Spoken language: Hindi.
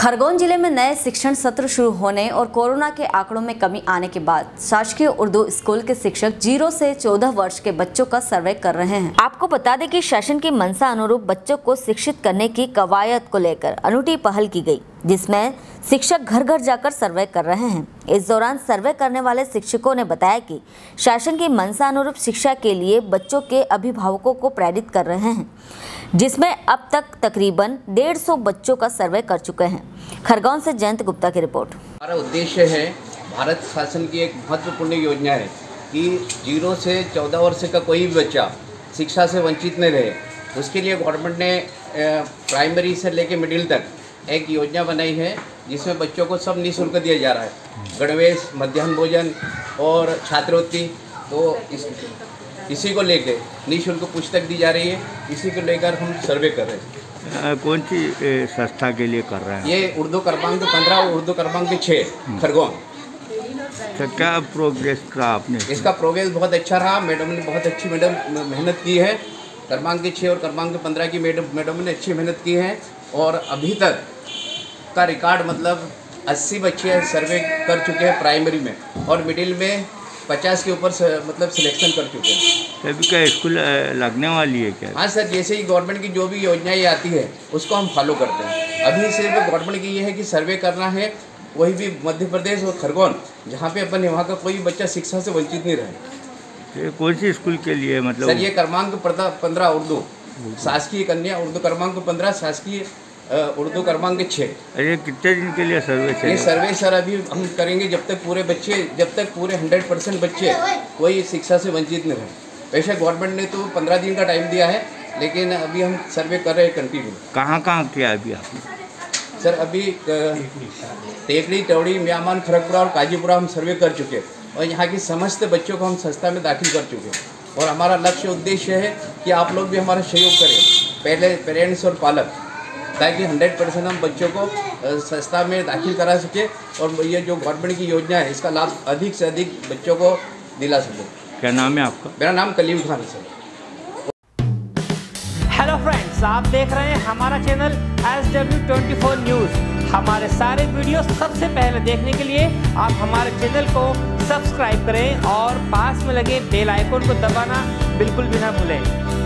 खरगोन जिले में नए शिक्षण सत्र शुरू होने और कोरोना के आंकड़ों में कमी आने के बाद शासकीय उर्दू स्कूल के शिक्षक 0 से 14 वर्ष के बच्चों का सर्वे कर रहे हैं। आपको बता दें कि शासन की मंशा अनुरूप बच्चों को शिक्षित करने की कवायद को लेकर अनूठी पहल की गई, जिसमें शिक्षक घर घर जाकर सर्वे कर रहे हैं। इस दौरान सर्वे करने वाले शिक्षकों ने बताया कि शासन की मंशा अनुरूप शिक्षा के लिए बच्चों के अभिभावकों को प्रेरित कर रहे हैं, जिसमें अब तक तकरीबन 150 बच्चों का सर्वे कर चुके हैं। खरगोन से जयंत गुप्ता की रिपोर्ट। हमारा उद्देश्य है, भारत शासन की एक महत्वपूर्ण योजना है कि 0 से 14 वर्ष का कोई भी बच्चा शिक्षा से वंचित नहीं रहे। उसके लिए गवर्नमेंट ने प्राइमरी से लेकर मिडिल तक एक योजना बनाई है, जिसमें बच्चों को सब निःशुल्क दिया जा रहा है। गणवेश, मध्याह्न भोजन और छात्रवृत्ति। तो इसी को लेकर निःशुल्क पुस्तक दी जा रही है। इसी को लेकर हम सर्वे कर रहे हैं। कौन सी संस्था के लिए कर रहे हैं? ये उर्दू क्रमांक 15 और उर्दू क्रमांक 6 खरगोन। तो क्या प्रोग्रेस का आपने? इसका प्रोग्रेस बहुत अच्छा रहा। मैडम ने बहुत अच्छी मेहनत की है। क्रमांक 6 और क्रमांक 15 की मैडम ने अच्छी मेहनत की है और अभी तक का रिकॉर्ड मतलब 80 बच्चे सर्वे कर चुके हैं प्राइमरी में, और मिडिल में 50 के ऊपर मतलब सिलेक्शन कर चुके हैं। अभी क्या स्कूल लगने वाली है क्या? हाँ सर, जैसे ही गवर्नमेंट की जो भी योजनाएं आती है उसको हम फॉलो करते हैं। अभी सिर्फ गवर्नमेंट की ये है कि सर्वे करना है, वही भी मध्य प्रदेश और खरगोन, जहाँ पे अपन वहाँ का कोई बच्चा शिक्षा से वंचित नहीं रहे। कौन सी स्कूल के लिए मतलब? सर ये क्रमांक 15 उर्दू शासकीय कन्या, उर्दू क्रमांक 15 शासकीय उर्दू क्रमांक 6। अरे कितने दिन के लिए सर्वे चलेगा? ये सर्वे सर अभी हम करेंगे जब तक पूरे 100% बच्चे कोई शिक्षा से वंचित नहीं रहे। वैसे गवर्नमेंट ने तो 15 दिन का टाइम दिया है, लेकिन अभी हम सर्वे कर रहे हैं कंटिन्यू। कहाँ किया अभी आपने? सर अभी टेकड़ी, टौड़ी, म्यामान, खड़गपुरा और काजीपुरा हम सर्वे कर चुके हैं, और यहाँ की समस्त बच्चों को हम संस्था में दाखिल कर चुके हैं। और हमारा लक्ष्य उद्देश्य है कि आप लोग भी हमारा सहयोग करें, पहले पेरेंट्स और पालक, ताकि 100% हम बच्चों को संस्था में दाखिल करा सके और ये जो गवर्नमेंट की योजना है इसका लाभ अधिक से अधिक बच्चों को दिला सके। क्या नाम है आपका? मेरा नाम कलीम खान है सर। हेलो फ्रेंड्स, आप देख रहे हैं हमारा चैनल SW24 न्यूज़। हमारे सारे वीडियो सबसे पहले देखने के लिए आप हमारे चैनल को सब्सक्राइब करें और पास में लगे बेल आइकन को दबाना बिल्कुल भी ना भूलें।